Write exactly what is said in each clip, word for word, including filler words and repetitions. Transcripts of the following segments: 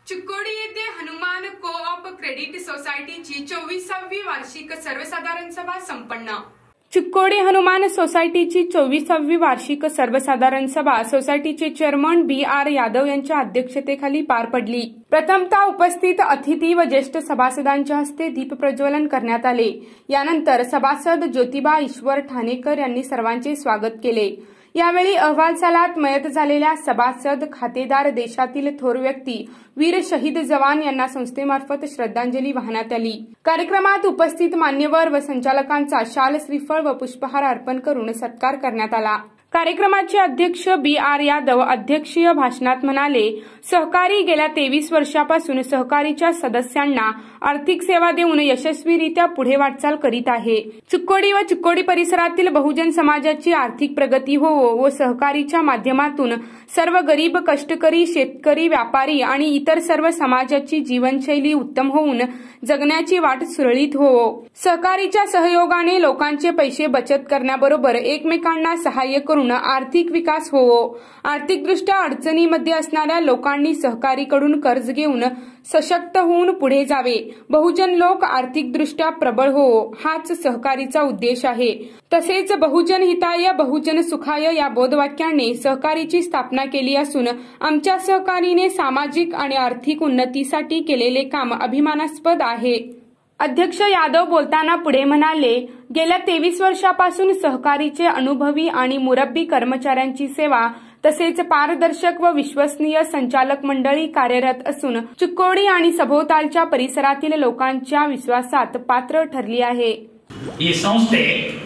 चिक्कोडी येथे Hanuman co-op credit सोसायटीची चोवीसावी वार्षिक सर्वसाधारण सभा संपन्न। चिक्कोडी हनुमान सोसायटीची चोवीसावी वार्षिक सर्वसाधारण सभा सोसायटीचे चेअरमन बी आर यादव यांच्या अध्यक्षतेखाली पार पडली। प्रथमतः उपस्थित अतिथी व ज्येष्ठ सभासदांच्या हस्ते दीप प्रज्वलन करण्यात आले। यानंतर सभासद ज्योतिबा ईश्वर ठाणेकर यांनी सर्वांचे स्वागत केले। यावेळी अहवालसालात मयत झालेल्या सभासद खातेदार देशातील थोर व्यक्ती वीर शहीद जवान यांना संस्थेमार्फत श्रद्धांजली वाहण्यात आली। कार्यक्रमात उपस्थित मान्यवर व संचालकांचा शाल श्रीफळ व पुष्पहार अर्पण करून सत्कार करण्यात आला। कार्यक्रमाचे अध्यक्ष बी आर यादव अध्यक्षीय भाषणात म्हणाले, सहकारी गेल्या तेवीस वर्षापासून सहकारीच्या सदस्यांना आर्थिक सेवा देऊन यशस्वीरित्या पुढे वाटचाल करीत आहे। चिक्कोडी व चिक्कोडी परिसरातील बहुजन समाजाची आर्थिक प्रगती होवो व सहकारीच्या माध्यमातून सर्व गरीब कष्टकरी शेतकरी व्यापारी आणि इतर सर्व समाजाची जीवनशैली उत्तम होऊन जगण्याची वाट सुरळीत होवो। सहकारीच्या सहयोगाने लोकांचे पैसे बचत करण्याबरोबर एकमेकांना सहाय्य करून आर्थिक विकास होवो। आर्थिकदृष्ट्या अडचणीमध्ये असणाऱ्या लोकांनी सहकारीकडून कर्ज घेऊन सशक्त होऊन पुढे जावे। बहुजन लोक आर्थिकदृष्ट्या प्रबळ होवो हाच सहकारीचा उद्देश आहे। तसेच बहुजन हिताय बहुजन सुखाय या बोधवाक्याने सहकारीची स्थापना केली असून आमच्या सहकारीने सामाजिक आणि आर्थिक उन्नतीसाठी केलेले काम अभिमानास्पद आहे। अध्यक्ष यादव बोलताना पुढे म्हणाले, गेल्या तेवीस वर्षापासून सहकारीचे अनुभवी आणि मुरब्बी कर्मचाऱ्यांची सेवा तसेच पारदर्शक व विश्वसनीय संचालक मंडळी कार्यरत असून चिक्कोडी आणि सभोवतालच्या परिसरातील लोकांच्या विश्वासात पात्र ठरली आहे। ಈ ಸಂಸ್ಥೆ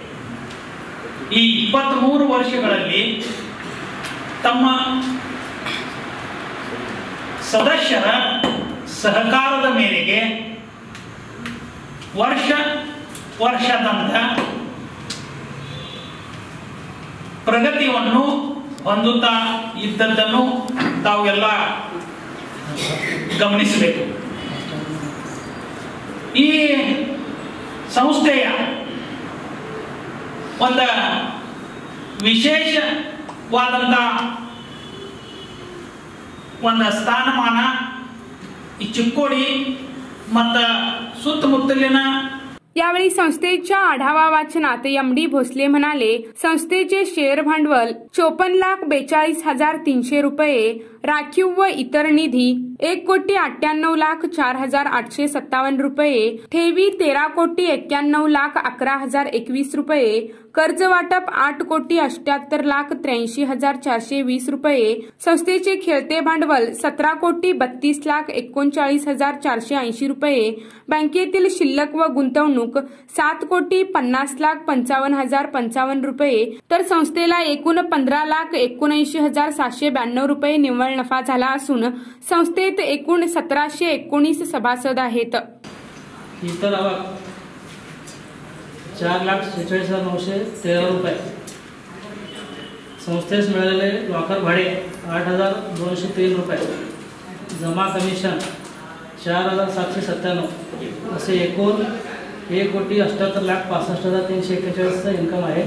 ಈ ಇಪ್ಪತ್ತಮೂರು ವರ್ಷಗಳಲ್ಲಿ ತಮ್ಮ ಸದಸ್ಯರ ಸಹಕಾರದ ಮೇರೆಗೆ ವರ್ಷ ವರ್ಷದಂತ ಪ್ರಗತಿಯನ್ನು ಹೊಂದುತ್ತಾ ಇದ್ದದ್ದನ್ನು ತಾವೆಲ್ಲ ಗಮನಿಸಬೇಕು। ಈ ಸಂಸ್ಥೆಯ ಒಂದು ವಿಶೇಷವಾದಂತ ಒಂದು ಸ್ಥಾನಮಾನ ಈ ಚಿಕ್ಕೋಡಿ ಮತ್ತು ಸುತ್ತಮುತ್ತಲಿನ यावेळी संस्थेच्या आढावा वाचनात एम डी भोसले म्हणाले, संस्थेचे शेअर भांडवल चोपन्न लाख बेचाळीस हजार तीनशे रुपये, राखीव व इतर निधी एक कोटी अठ्ठ्याण्णव लाख चार हजार आठशे सत्तावन्न रुपये, ठेवी तेरा कोटी एक्क्याण्णव लाख अकरा हजार एकवीस रुपये, कर्ज वाटप आठ कोटी अठ्याहत्तर लाख त्र्याऐंशी हजार चारशे वीस रुपये, संस्थेचे खेळते भांडवल सतरा कोटी बत्तीस लाख एकोणचाळीस हजार चारशे ऐंशी रुपये, बँकेतील शिल्लक व गुंतवणूक सात कोटी पन्नास लाख पंचावन्न हजार पंचावन्न रुपये, तर संस्थेला एकूण पंधरा लाख एकोणऐंशी हजार सातशे ब्याण्णव रुपये निव्वळ नफा झाला असून संस्थेत एकूण सतराशे एकोणीस सभासद आहेत। इतर आवक चार लाख शेहेचाळीस हजार नऊशे तेरा रुपये, संस्थेस मिळालेले लॉकर भाडे आठ हजार दोनशे तीन रुपये, जमा कमिशन चार हजार सातशे सत्त्याण्णव असे एकूण एक कोटी अठ्याहत्तर लाख पासष्ट हजार तीनशे एक्केचाळीसचा इन्कम आहे।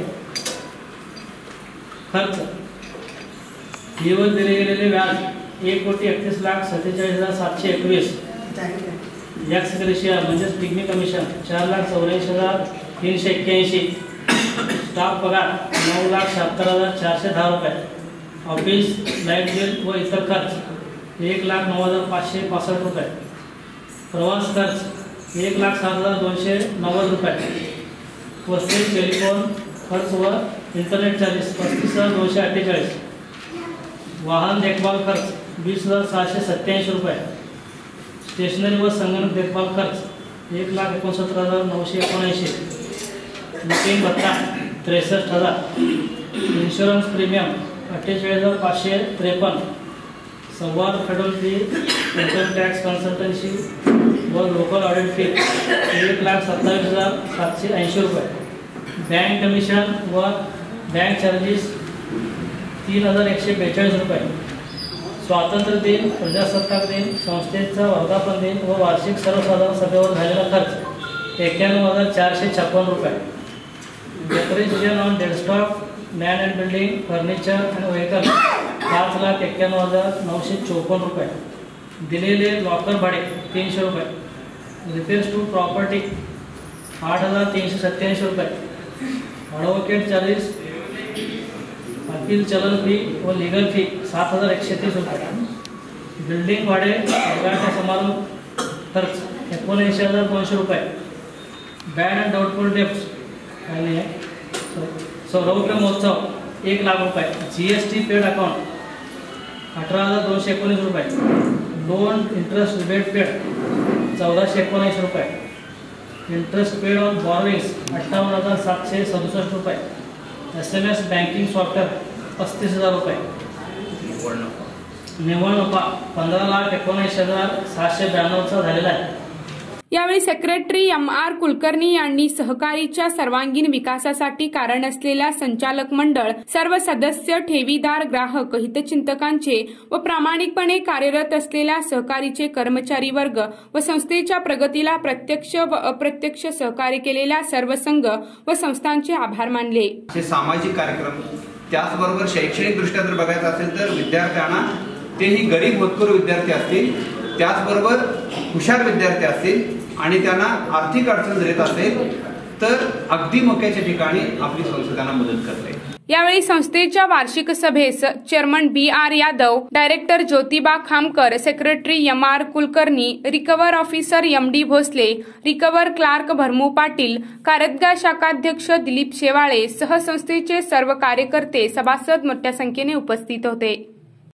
खर्च दिवस दिले गेलेले व्याज एक कोटी एकतीस लाख सत्तेचाळीस हजार सातशे एकवीस, एक्स ग्रेशिया म्हणजेच पिग्मी कमिशन चार लाख चौऱ्याऐंशी हजार तीनशे एक्क्याऐंशी, स्टाफ पगार नऊ लाख शहात्तर हजार चारशे दहा रुपये, ऑफिस लाईट बिल व इतर खर्च एक लाख नऊ हजार पाचशे पासष्ट रुपये, प्रवास खर्च एक लाख सात हजार दोनशे नव्वद रुपये, पोस्टेज टेलिफोन खर्च व इंटरनेट चार्जेस पस्तीस हजार दोनशे अठ्ठेचाळीस, वाहन देखभाल खर्च वीस हजार सहाशे सत्त्याऐंशी रुपये, स्टेशनरी व संगणक देखभाल खर्च एक लाख एकोणसत्तर हजार नऊशे एकोणऐंशी, बुकिंग भत्ता त्रेसष्ट हजार, इन्शुरन्स प्रीमियम अठ्ठेचाळीस हजार पाचशे त्रेपन्न, संवाद federal fee income tax consultancy व लोकल ऑडिट फी एक लाख सत्तावीस हजार सातशे ऐंशी रुपये, बँक कमिशन व बँक चार्जेस तीन हजार एकशे बेचाळीस रुपये, स्वातंत्र्य दिन प्रजासत्ताक दिन संस्थेचा वर्धापन दिन व वार्षिक सर्वसाधारण सभेवर झालेला खर्च एक्क्याण्णव हजार चारशे छप्पन्न रुपये, depreciation on desktop land and building furniture आणि व्हेकल पाच लाख एक्क्याण्णव हजार नऊशे चोपन्न रुपये, दिलेले लॉकर भाडे तीनशे रुपये, रिपेअर्स टू प्रॉपर्टी आठ हजार तीनशे सत्याऐंशी रुपये, ॲडव्होकेट चार्जेस, वकील चलन फी व लिगल फी सात हजार एकशे तीस रुपये, बिल्डिंग भाडे उद्घाटन समारोह खर्च एकोणऐंशी हजार दोनशे रुपये, बॅड अँड डाऊटफुल डेप्स आणि सौरौक्य महोत्सव एक लाख रुपये, G S T paid account अठरा हजार दोनशे एकोणीस रुपये, लोन इंटरेस्ट रिबेट पेड चौदाशे एकोणऐंशी रुपये, इंटरेस्ट पेड ऑन बॉरोइंग्स अठ्ठावन्न हजार सातशे सदुसष्ट रुपये, S M S banking software पस्तीस हजार रुपये, निव्वळ नफा पंधरा लाख एकोणऐंशी हजार सहाशे ब्याण्णवचा झालेला आहे. यावेळी सेक्रेटरी एम आर कुलकर्णी यांनी सहकारीच्या सर्वांगीण विकासासाठी कारण असलेल्या संचालक मंडळ, सर्व सदस्य, ठेवीदार, ग्राहक, हितचिंतकांचे व प्रामाणिकपणे कार्यरत असलेल्या सहकारीचे कर्मचारी वर्ग व संस्थेच्या प्रगतीला प्रत्यक्ष व अप्रत्यक्ष सहकार्य केलेल्या सर्व संघ व संस्थांचे आभार मानले. सामाजिक कार्यक्रम, त्याचबरोबर शैक्षणिक दृष्ट्या जर बघायचं असेल तर विद्यार्थ्यांना, तेही गरीब होतकरू विद्यार्थी असतील, त्याचबरोबर हुशार विद्यार्थी असतील आणि त्यांना आर्थिक अडचण येत असेल तर अगदी मोक्याच्या ठिकाणी आपली संस्था त्यांना मदत करते. यावेळी संस्थेच्या वार्षिक सभेस chairman B R Yadav, director Jyotiba Khamkar, secretary M R Kulkarni, recover officer M D Bhosale, recover clerk Bharmu Patil, Kardaga शाखाध्यक्ष दिलीप शेवाळे सह संस्थेचे सर्व कार्यकर्ते, सभासद मोठ्या संख्येने उपस्थित होते.